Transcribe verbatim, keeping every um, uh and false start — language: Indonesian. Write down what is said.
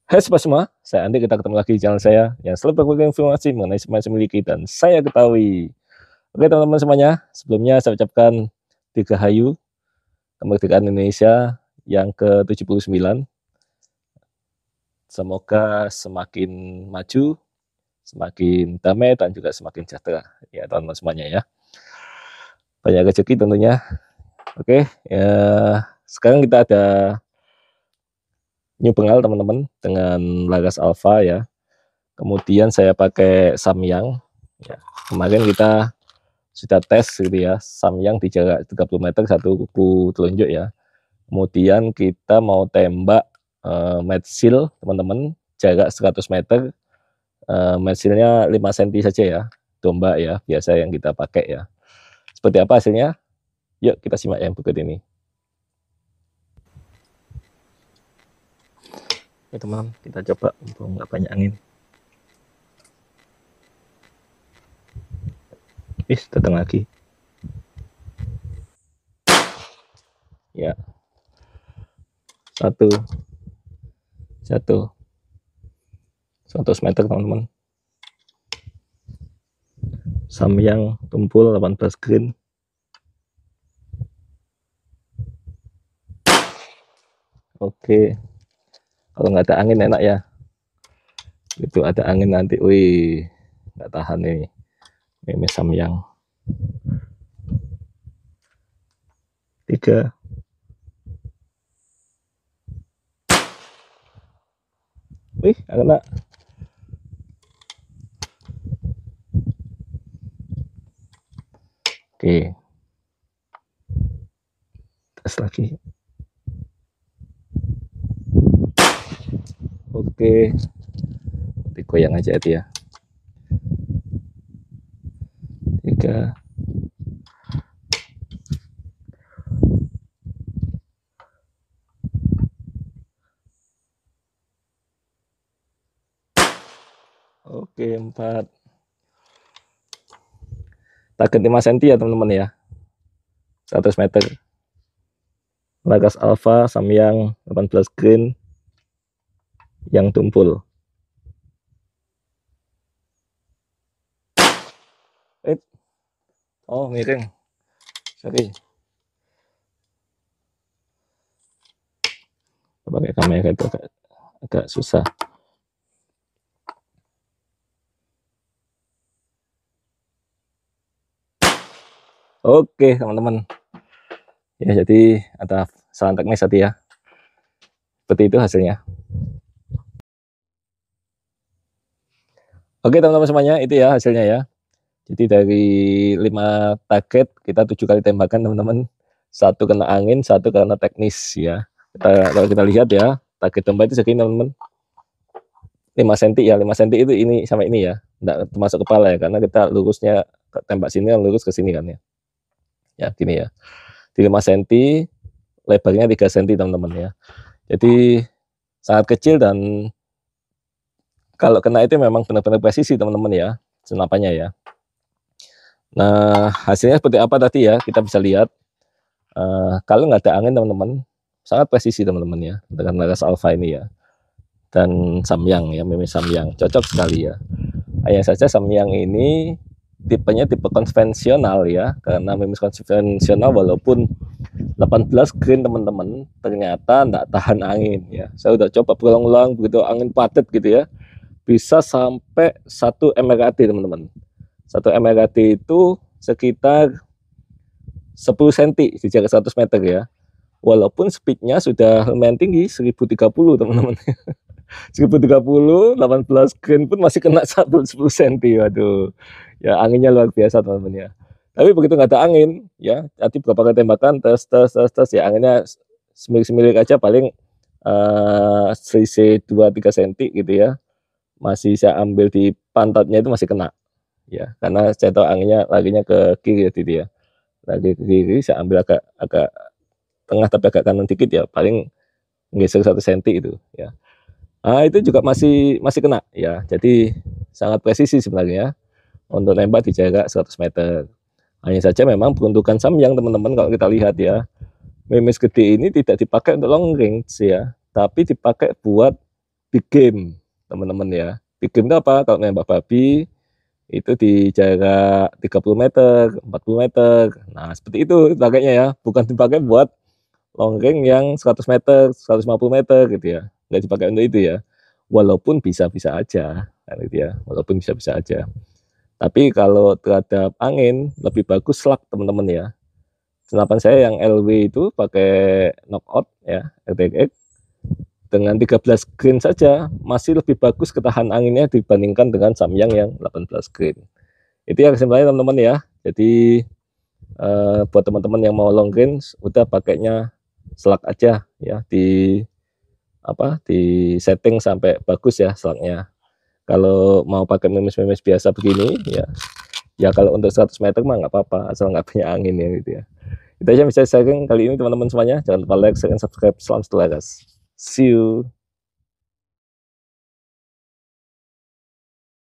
Hai sobat semua, saya Andi, kita ketemu lagi di channel saya yang selalu berbagi informasi mengenai semua yang saya miliki dan saya ketahui. Oke teman-teman semuanya, sebelumnya saya ucapkan Dirgahayu kemerdekaan Indonesia yang ke tujuh puluh sembilan. Semoga semakin maju, semakin damai dan juga semakin sejahtera ya teman-teman semuanya ya. Banyak rezeki tentunya. Oke, ya sekarang kita ada new bengal teman-teman dengan Laras Alpha ya. Kemudian saya pakai Samyang ya. Kemarin kita sudah tes gitu ya, Samyang di jarak tiga puluh meter satu kuku telunjuk ya. Kemudian kita mau tembak uh, metsil teman-teman, jarak seratus meter, uh, metsilnya lima sentimeter saja ya, domba ya, biasa yang kita pakai ya. Seperti apa hasilnya? Yuk kita simak yang berikut ini. Ya teman, kita coba mumpung nggak banyak angin. Ih, datang lagi. Ya, satu, satu, seratus meter teman-teman. Samyang tumpul delapan belas green. Oke, kalau nggak ada angin enak ya. Itu ada angin nanti, wih, nggak tahan nih meme Samyang. Tiga. Wih, kena. Oke, tes lagi. Oke, digoyang aja itu ya. Tiga. Oke, empat. Target lima sentimeter ya teman-teman ya, seratus meter. Laras Alpha Samyang delapan belas green yang tumpul. Eh, oh miring, sorry. Pakai kamera itu agak, agak susah. Oke teman-teman, ya jadi ada salah teknis tadi ya, seperti itu hasilnya. Oke teman-teman semuanya, itu ya hasilnya ya. Jadi dari lima target kita tujuh kali tembakan teman-teman, satu kena angin, satu karena teknis ya. Kita, kalau kita lihat ya, target domba itu segini teman-teman, lima sentimeter ya, lima sentimeter itu ini sama ini ya, enggak termasuk kepala ya, karena kita lurusnya tembak sini lurus ke sini kan ya. Ya gini ya, di lima sentimeter, lebarnya tiga sentimeter teman-teman ya. Jadi sangat kecil dan kalau kena itu memang benar-benar presisi teman-teman ya, senapannya ya. Nah hasilnya seperti apa tadi ya, kita bisa lihat uh, kalau nggak ada angin teman-teman, sangat presisi teman-teman ya, dengan Laras Alpha ini ya. Dan Samyang ya, meme Samyang cocok sekali ya. Hanya saja Samyang ini tipenya tipe konvensional ya, karena meme konvensional walaupun delapan belas green teman-teman, ternyata enggak tahan angin ya. Saya udah coba berulang-ulang, begitu angin padat gitu ya, bisa sampai satu M R T teman-teman. satu M R T itu sekitar sepuluh sentimeter di jarak seratus meter ya. Walaupun speednya sudah lumayan tinggi, seribu tiga puluh teman-teman. seribu tiga puluh, delapan belas green pun masih kena sepuluh sentimeter. Waduh, ya anginnya luar biasa teman-teman ya. Tapi begitu nggak ada angin ya, tadi beberapa kali tembakan tes tes tes tes ya, anginnya semilir-semilir aja, paling uh, selisih dua tiga sentimeter gitu ya, masih saya ambil di pantatnya itu masih kena ya, karena saya tahu anginnya laginya ke kiri gitu ya, lagi ke kiri, saya ambil agak agak tengah tapi agak kanan dikit ya, paling geser satu sentimeter itu ya. Nah itu juga masih masih kena ya, jadi sangat presisi sebenarnya untuk nembak di jarak seratus meter. Hanya saja memang peruntukan Samyang teman-teman, kalau kita lihat ya, memes gede ini tidak dipakai untuk long range ya, tapi dipakai buat big game teman-teman ya. Big game itu apa? Kalau nembak babi itu di jarak tiga puluh meter, empat puluh meter. Nah, seperti itu pakainya ya, bukan dipakai buat long range yang seratus meter, seratus lima puluh meter gitu ya. Nggak dipakai untuk itu ya. Walaupun bisa-bisa aja, kan gitu ya. Walaupun bisa-bisa aja. Tapi kalau terhadap angin lebih bagus slug teman-teman ya. Senapan saya yang L W itu pakai knockout ya, R T X dengan tiga belas grain saja masih lebih bagus ketahan anginnya dibandingkan dengan Samyang yang delapan belas grain. Itu ya kesimpulannya teman-teman ya. Jadi eh, buat teman-teman yang mau long range udah pakainya slug aja ya, di apa di setting sampai bagus ya slugnya. Kalau mau pakai memes-memes biasa begini ya, ya kalau untuk seratus meter mah nggak apa-apa asal nggak banyak angin ya gitu ya. Itu aja bisa sharing kali ini teman-teman semuanya. Jangan lupa like, share, dan subscribe. Salam setelah, guys. See you.